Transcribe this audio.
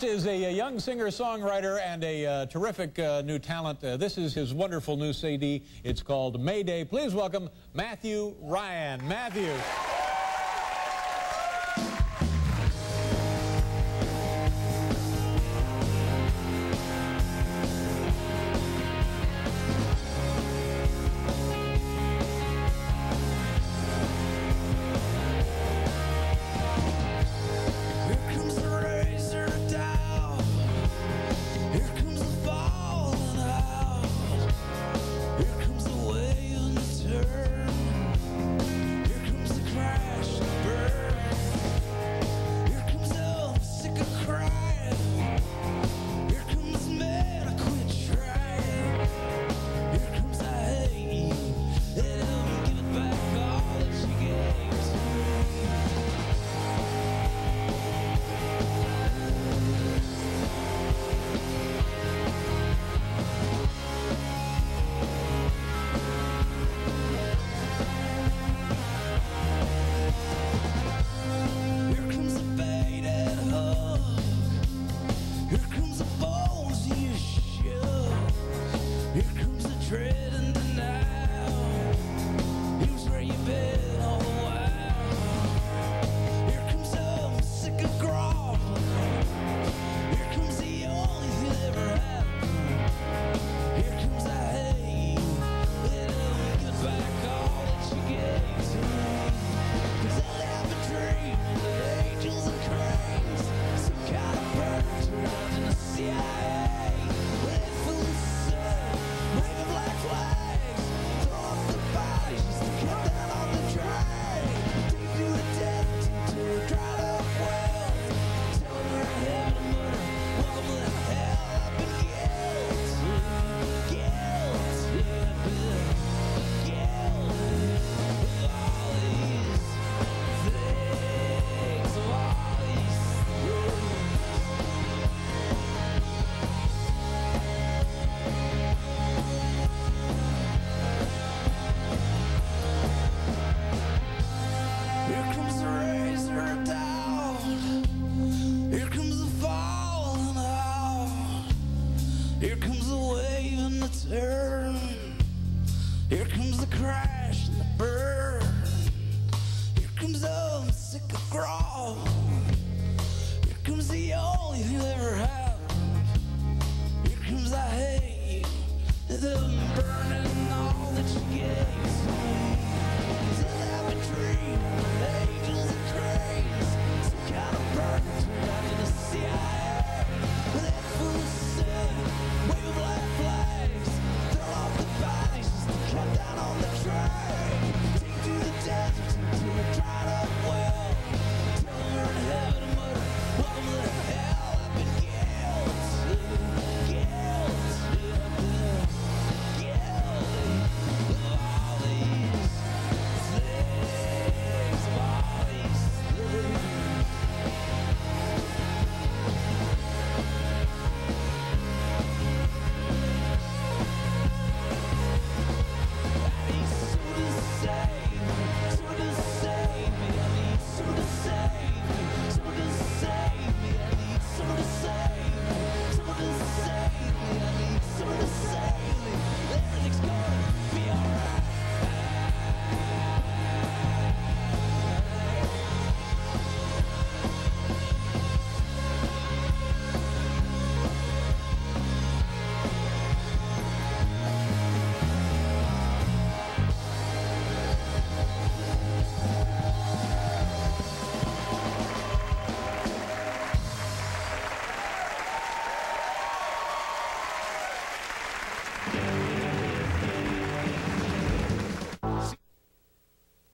Is a young singer-songwriter and a terrific new talent. This is his wonderful new CD. It's called Mayday. Please welcome Matthew Ryan. Matthew. Here comes the wave and the turn. Here comes the crash and the burn. Here comes the sick of crawl. Here comes the only thing you ever had. Here comes I hate you, the burning all that you gave to me. Till I've been dreaming.